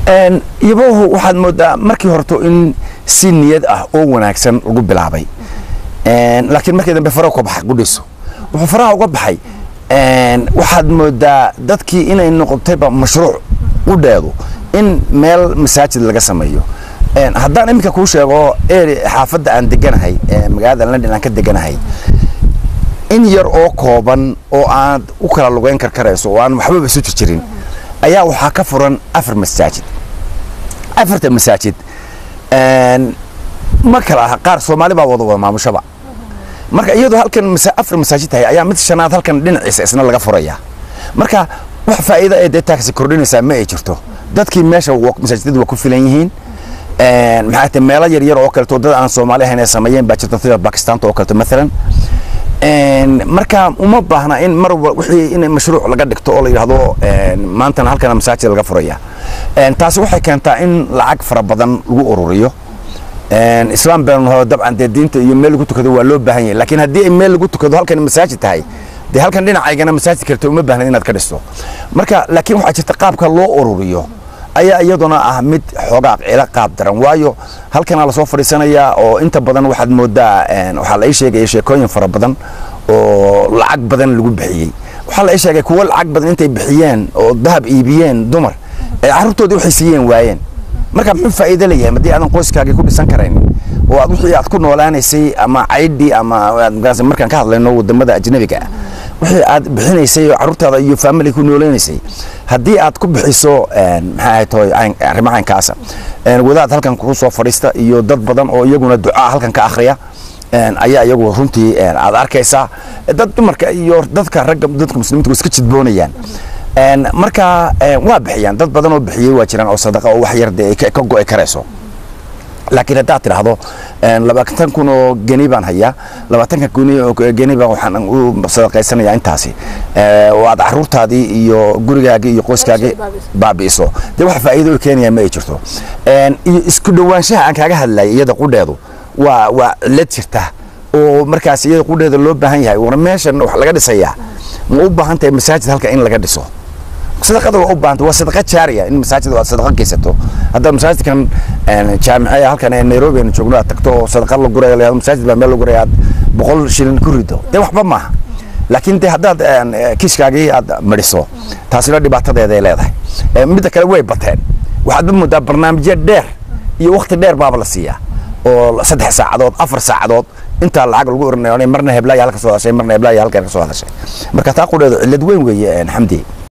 يبوه واحد مودا مركي هرتو إن سنيد أو وناكسن لقو بلعبي لكن مركي دم بفرق وبحق قدسه وفرق وبحي واحد مودا دتكي إنه قطيبة مشروع وداده إن مال مساجد اللي قسميه هذا أنا ممكن كوشة أو حافظ عن دجنهاي مقعد لندن عن كدجنهاي إن ير أو كوبان أو عاد وكلا لغين كركرس وأنا محبوب سوتشرين أيها وحكفرن أفر مساجد أفرت المساجد ما كلا قار سومالي بعوضوا ما مشابه مركا يدو هالكن أفر مساجد هي أيام مثل شنات هالكن دين إسنا لقى فريا مركا وفائدة إذا تاكسي كوردين سامي يشرتو dadkii meesha masaajidada waa ku filan yihiin maxaa meelo yar yar oo kale dad aan Soomaali ahayn ay sameeyeen baa jirta sida Pakistan oo kale mesela marka uma baahna in mar wixii in mashruuc laga dhigto oo la yiraahdo maanta halkan masaajid laga furaya taasi waxay keentaa in lacag fara badan lagu ururiyo islaam baan dabcan diinta iyo meel lagu tukado waa loo baahan yahay laakiin haddii meel lagu tukado halkan masaajid tahay de halkan dhinacaygana masaajid karto uma baahna inaad ka dhisto marka laakiin waxa jirta qaabka loo ururiyo ayaa iyaduna ah mid xogaaq ila qaab daran waayo halkan la soo fariisanaya oo inta badan waxaad moodaa waxa la sheegay sheekooyin fara badan oo lacag badan lagu bixiyay waxa la sheegay kuwa lacag badan intay bixiyeen oo dahab iibiyeen dumar ay carruurtoodii waxay siiyeen waayeen marka muxuu faa'iido leeyahay hadii aadan qoyskaaga ku dhisan karayn oo aad wixii aad ku noolaanaysay ama aydi ama markaan ka hadlayno wadamada ajnabiga wixii aad bixinaysay carruurtaada iyo family ku nooleenaysay haddii aad ku bixiso maxay tahay arrimahan kaasa wadaad halkan ku soo fariista iyo dad badan oo iyaguna ducaa halkan ka akhriya ayaa iyagu runtii aad arkaysaa dad dumarka iyo dadka ragga dadka muslimiinta iska jidboonayaan marka waa bixiyaan dad badan oo bixiyay waa jiraan oo sadaqa oo wax yar ka go'ay karayso laakiin hadda tiraahdo 20 kun oo geni baan hayaa 20 kun oo geni baan waxaan u sadaqaysanayaa intaasi waad carruurtaadii iyo gurigaaga iyo qoyskaaga baabiiso de wax faa'iido keenaya ma jirto iyo isku dhawaanshaha aan kaaga hadlay iyada qudheedu waa la jirta oo markaas iyada qudheedu loo baahan yahay war meeshan wax laga dhisayaa ma u baahan tahay masaajid halka in laga dhiso صدقة وأوبانت وصدقة شارية إن مساجد وصدقة كيستو هذا مساجد كان جامعية هل كان نيروبي نشوفنا تكتو صدقة الله قرية اللي مساجد بعمل له قرية بقول شيلن كوريدو ده وحبة ما لكن ده هذا كيش كاجي هذا مريسو تحصيل دي بعتها ده لا ده مدة كلا وين بتهن واحد من ده برنامج دير يوقت دير بابلسية أو 6 ساعات 4 ساعات أنت العقل قرنا يعني مرنا هبلا يالك سوى شيء مرنا هبلا يالك سوى هذا شيء مركز تقول اللي دوين ويا حمدي